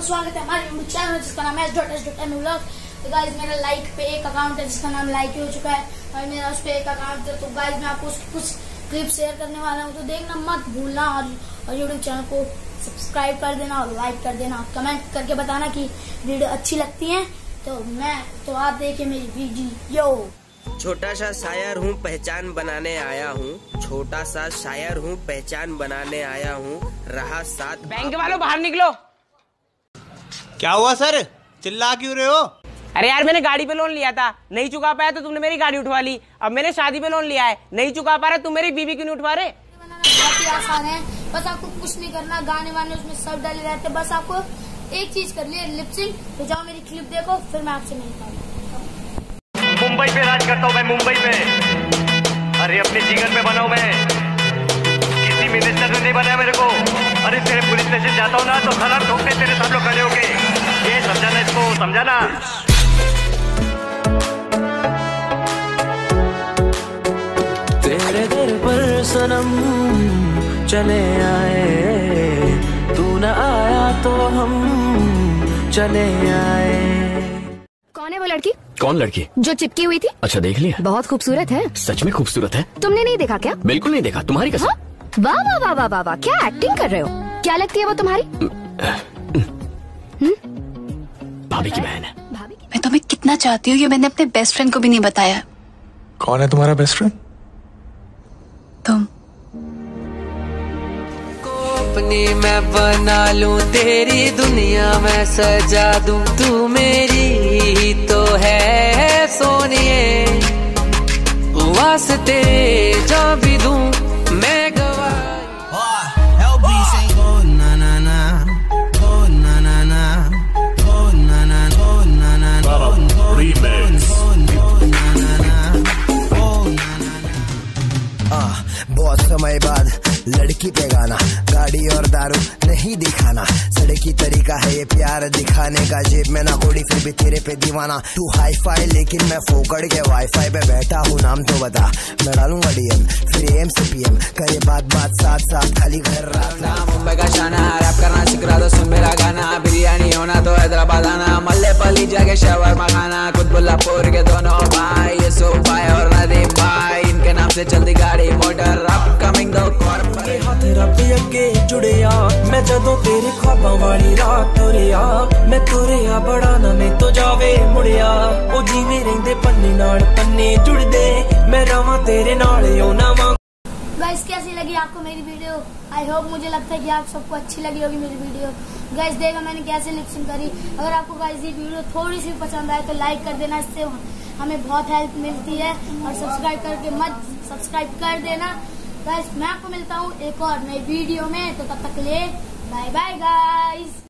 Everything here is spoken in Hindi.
स्वागत है हमारे यूट्यूब चैनल जिसका नाम है S.S.M.A व्लॉग। तो गाइस मेरा लाइक पे एक अकाउंट है जिसका नाम likee हो चुका है और मेरा उस पे एक अकाउंट है। तो गाइस मैं आपको उसकी कुछ क्लिप शेयर करने वाला हूँ, तो देखना मत भूलना और यूट्यूब चैनल को सब्सक्राइब कर देना और लाइक कर देना और कमेंट करके बताना कि वीडियो अच्छी लगती है। तो आप देखिए मेरी वीडियो। छोटा सा शायर हूँ पहचान बनाने आया हूँ, छोटा सा शायर हूँ पहचान बनाने आया हूँ, रहा साथ। बैंक वालों बाहर निकलो। क्या हुआ सर, चिल्ला क्यों रहे हो? अरे यार मैंने गाड़ी पे लोन लिया था, नहीं चुका पाया तो तुमने मेरी गाड़ी उठवा ली। अब मैंने शादी पे लोन लिया है, नहीं चुका पा रहा, तुम मेरी बीवी क्यों नहीं उठवा रहे? बहुत ही आसान है, बस आपको कुछ नहीं करना, गाने वाने उसमें सब डाले रहते, बस आपको एक चीज कर लिए लिपसिंग। तो जाओ मेरी क्लिप देखो, फिर मैं आपसे मिलता हूँ। मुंबई पे राज करता हूँ मैं, मुंबई पे। अरे अपने जीवन पे बनाऊं मैं, किसी मिनिस्टर ने नहीं बनाया मेरे को। अरे तेरे पुलिस स्टेशन जाता हूँ ना तो सारा ठोकते तेरे सब लोग खड़े होके। ये समझाना, इसको समझाना। तेरे दर पर सनम चले आए, तू न आया तो हम चले आए। कौन है वो लड़की? कौन लड़की? जो चिपकी हुई थी। अच्छा देख लिया? बहुत खूबसूरत है। सच में खूबसूरत है? तुमने नहीं देखा क्या? बिल्कुल नहीं देखा, तुम्हारी कसम। हाँ? वाह वाह वाह वाह वाह वाह, क्या एक्टिंग कर रहे हो? क्या लगती है वो तुम्हारी? भाभी की बहन है। मैं तुम्हें कितना चाहती हूँ ये मैंने अपने बेस्ट फ्रेंड को भी नहीं बताया। कौन है तुम्हारा बेस्ट फ्रेंड? तुम। अपनी मैं बना लूं, तेरी दुनिया मैं सजा दूं, तू मेरी ही तो है सोनिए, वास्ते जा भी दूं मैं गवा। बहुत समय बाद लड़की पे गाना, गाड़ी और दारू नहीं दिखाना, सड़की तरीका है ये प्यार दिखाने का, जेब में ना कोड़ी फिर भी तेरे पे दीवाना। तू हाई फाई लेकिन मैं फोकड़ के वाईफाई पे बैठा हूँ, नाम तो बता, मैं डालूंगा डीएम फिर एम से पीएम, करे बात साथ साथ खाली घर रात। मुंबई का शाना, रैप करना सिखा दो सुन मेरा गाना, बिरयानी होना तो हैदराबाद आना, मल्ले पली जाके शवरमा खाना, कुतुबुल्लापुर के दोनों भाई, ये सो भाई और नदीम भाई, इनके नाम से चलती गाड़ी मोटर अपकमिंग दो कॉर्पोरेट। हाथ रब अगे जुड़िया, मैं जदों तेरे ख्वाबां वाली रात तुरिया, मैं तुरिया बड़ा ना मैं तो जावे मुड़िया, ओ जिवें रहिंदे पन्ने नाल पन्ने जुड़दे, मैं रवां तेरे नाल ओ ना वां। गाइस कैसी लगी आपको मेरी वीडियो? आई होप, मुझे लगता है कि आप सबको अच्छी लगी होगी मेरी वीडियो। गाइस देखा मैंने कैसे लिपसिंग करी। अगर आपको गाइस ये वीडियो थोड़ी सी पसंद आए तो लाइक कर देना, इससे हमें बहुत हेल्प मिलती है, और सब्सक्राइब कर देना। गाइस मैं आपको मिलता हूँ एक और नई वीडियो में, तो तब तक के लिए बाय बाय गाइस।